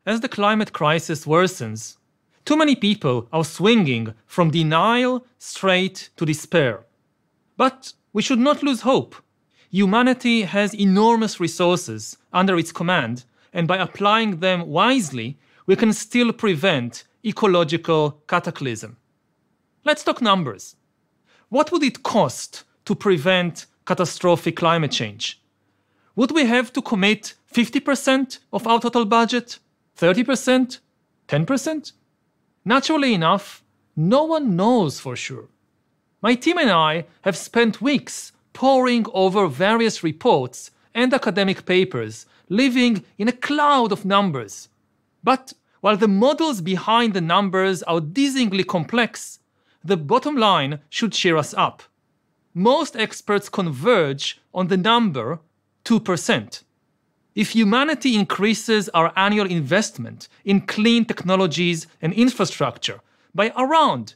As the climate crisis worsens, too many people are swinging from denial straight to despair. But we should not lose hope. Humanity has enormous resources under its command, and by applying them wisely, we can still prevent ecological cataclysm. Let's talk numbers. What would it cost to prevent catastrophic climate change? Would we have to commit 50% of our total budget? 30%? 10%? Naturally enough, no one knows for sure. My team and I have spent weeks poring over various reports and academic papers, living in a cloud of numbers. But while the models behind the numbers are dizzyingly complex, the bottom line should cheer us up. Most experts converge on the number 2%. If humanity increases our annual investment in clean technologies and infrastructure by around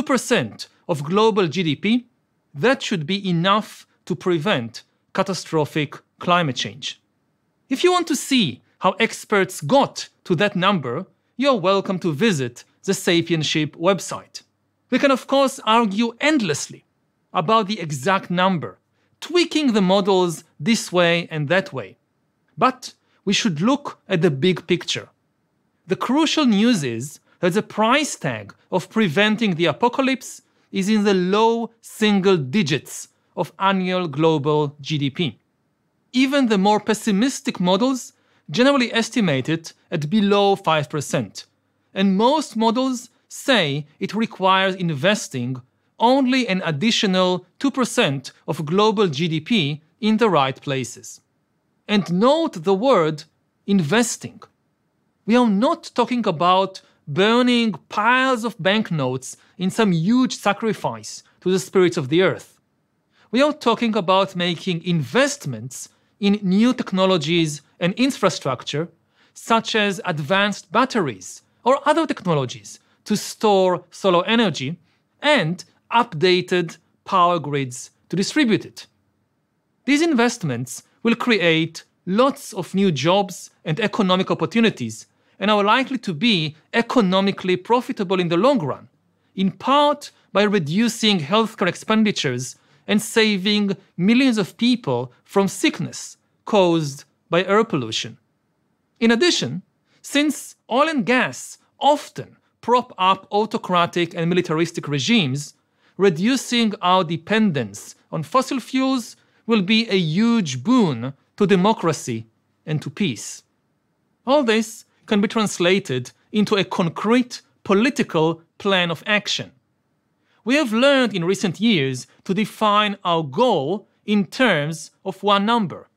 2% of global GDP, that should be enough to prevent catastrophic climate change. If you want to see how experts got to that number, you're welcome to visit the Sapienship website. We can of course argue endlessly about the exact number, tweaking the models this way and that way. But we should look at the big picture. The crucial news is that the price tag of preventing the apocalypse is in the low single digits of annual global GDP. Even the more pessimistic models generally estimate it at below 5%, and most models say it requires investing only an additional 2% of global GDP in the right places. And note the word investing. We are not talking about burning piles of banknotes in some huge sacrifice to the spirits of the earth. We are talking about making investments in new technologies and infrastructure, such as advanced batteries or other technologies to store solar energy, and updated power grids to distribute it. These investments will create lots of new jobs and economic opportunities, and are likely to be economically profitable in the long run, in part by reducing healthcare expenditures and saving millions of people from sickness caused by air pollution. In addition, since oil and gas often prop up autocratic and militaristic regimes, reducing our dependence on fossil fuels will be a huge boon to democracy and to peace. All this can be translated into a concrete political plan of action. We have learned in recent years to define our goal in terms of one number,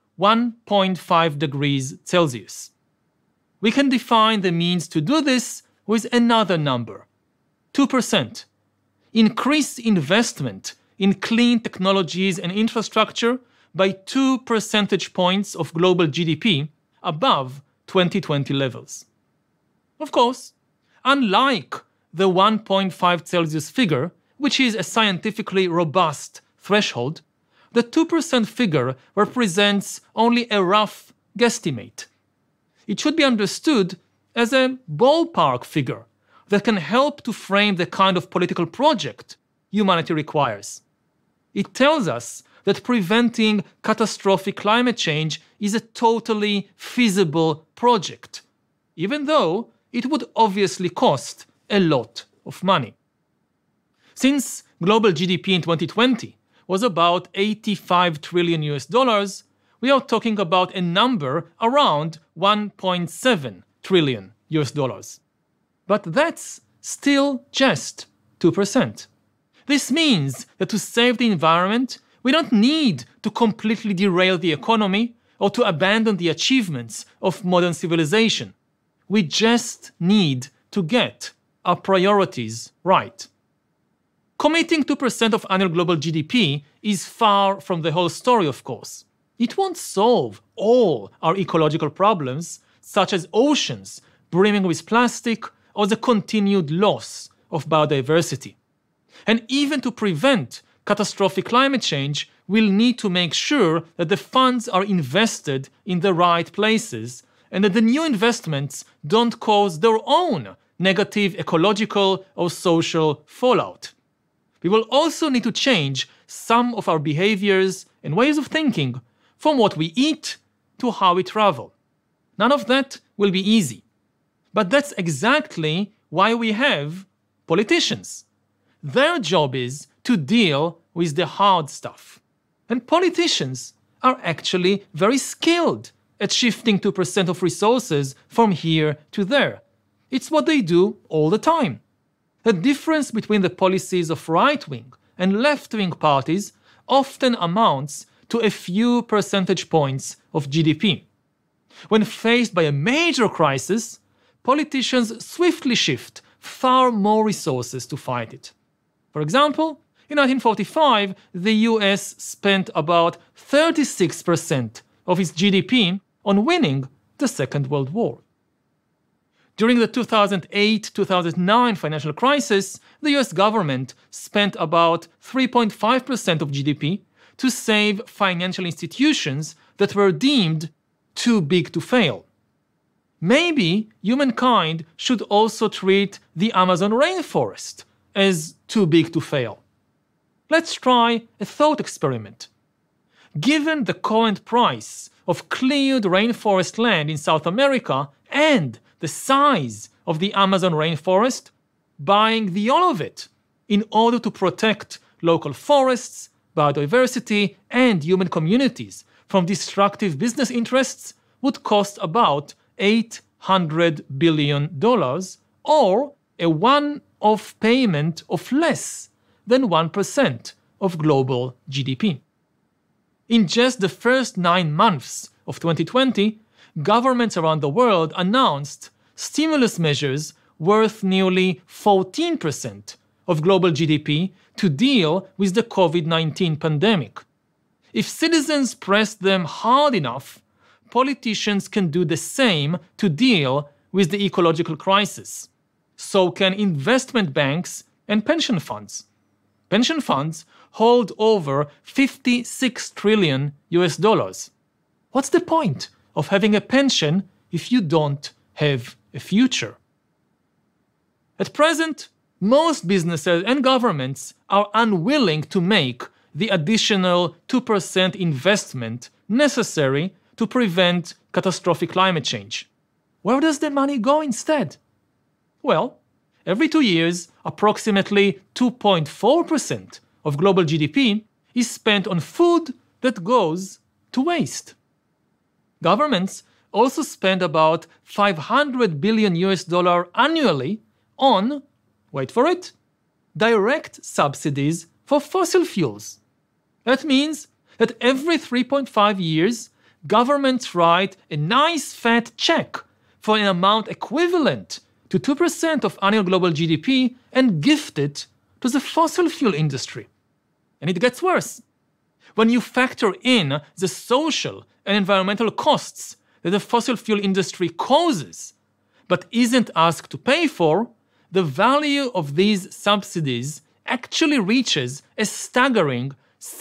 1.5 degrees Celsius. We can define the means to do this with another number, 2%. Increase investment in clean technologies and infrastructure by 2 percentage points of global GDP above 2020 levels. Of course, unlike the 1.5 Celsius figure, which is a scientifically robust threshold, the 2% figure represents only a rough guesstimate. It should be understood as a ballpark figure that can help to frame the kind of political project humanity requires. It tells us that preventing catastrophic climate change is a totally feasible project, even though it would obviously cost a lot of money. Since global GDP in 2020 was about 85 trillion US dollars, we are talking about a number around 1.7 trillion US dollars. But that's still just 2%. This means that to save the environment, we don't need to completely derail the economy or to abandon the achievements of modern civilization. We just need to get our priorities right. Committing 2% of annual global GDP is far from the whole story, of course. It won't solve all our ecological problems, such as oceans brimming with plastic or the continued loss of biodiversity. And even to prevent catastrophic climate change, we'll need to make sure that the funds are invested in the right places and that the new investments don't cause their own negative ecological or social fallout. We will also need to change some of our behaviors and ways of thinking, from what we eat to how we travel. None of that will be easy. But that's exactly why we have politicians. Their job is to deal with the hard stuff. And politicians are actually very skilled at shifting 2% of resources from here to there. It's what they do all the time. The difference between the policies of right-wing and left-wing parties often amounts to a few percentage points of GDP. When faced by a major crisis, politicians swiftly shift far more resources to fight it. For example, in 1945, the US spent about 36% of its GDP on winning the Second World War. During the 2008-2009 financial crisis, the US government spent about 3.5% of GDP to save financial institutions that were deemed too big to fail. Maybe humankind should also treat the Amazon rainforest as too big to fail. Let's try a thought experiment. Given the current price of cleared rainforest land in South America and the size of the Amazon rainforest, buying the all of it in order to protect local forests, biodiversity, and human communities from destructive business interests would cost about $800 billion, or a one-off payment of less than 1% of global GDP. In just the first 9 months of 2020, governments around the world announced stimulus measures worth nearly 14% of global GDP to deal with the COVID-19 pandemic. If citizens press them hard enough, politicians can do the same to deal with the ecological crisis. So can investment banks and pension funds. Pension funds hold over $56 trillion. What's the point of having a pension if you don't have a future? At present, most businesses and governments are unwilling to make the additional 2% investment necessary to prevent catastrophic climate change. Where does the money go instead? Well, every 2 years, approximately 2.4% of global GDP is spent on food that goes to waste. Governments also spend about $500 billion annually on, wait for it, direct subsidies for fossil fuels. That means that every 3.5 years, governments write a nice fat check for an amount equivalent to 2% of annual global GDP and gift it to the fossil fuel industry. And it gets worse. When you factor in the social and environmental costs that the fossil fuel industry causes, but isn't asked to pay for, the value of these subsidies actually reaches a staggering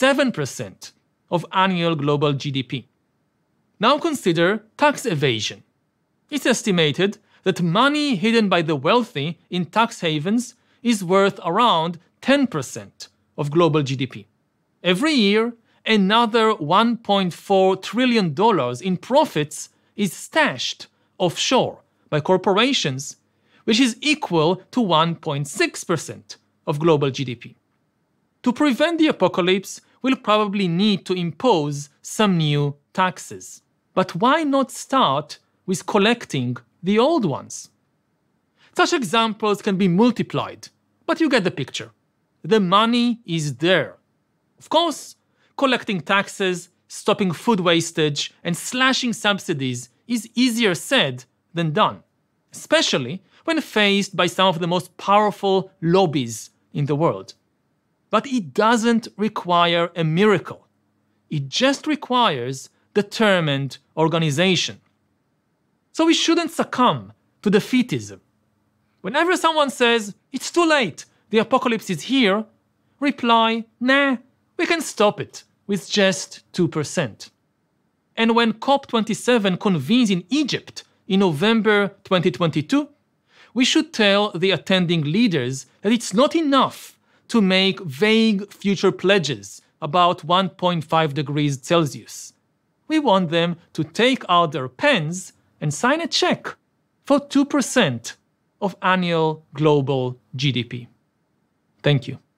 7% of annual global GDP. Now consider tax evasion. It's estimated that money hidden by the wealthy in tax havens is worth around 10% of global GDP. Every year, another $1.4 trillion in profits is stashed offshore by corporations, which is equal to 1.6% of global GDP. To prevent the apocalypse, we'll probably need to impose some new taxes. But why not start with collecting the old ones? Such examples can be multiplied, but you get the picture. The money is there. Of course, collecting taxes, stopping food wastage, and slashing subsidies is easier said than done, especially when faced by some of the most powerful lobbies in the world. But it doesn't require a miracle. It just requires determined organization. So we shouldn't succumb to defeatism. Whenever someone says, it's too late, the apocalypse is here, reply, nah, we can stop it with just 2%. And when COP27 convenes in Egypt in November 2022, we should tell the attending leaders that it's not enough to make vague future pledges about 1.5 degrees Celsius. We want them to take out their pens and sign a check for 2% of annual global GDP. Thank you.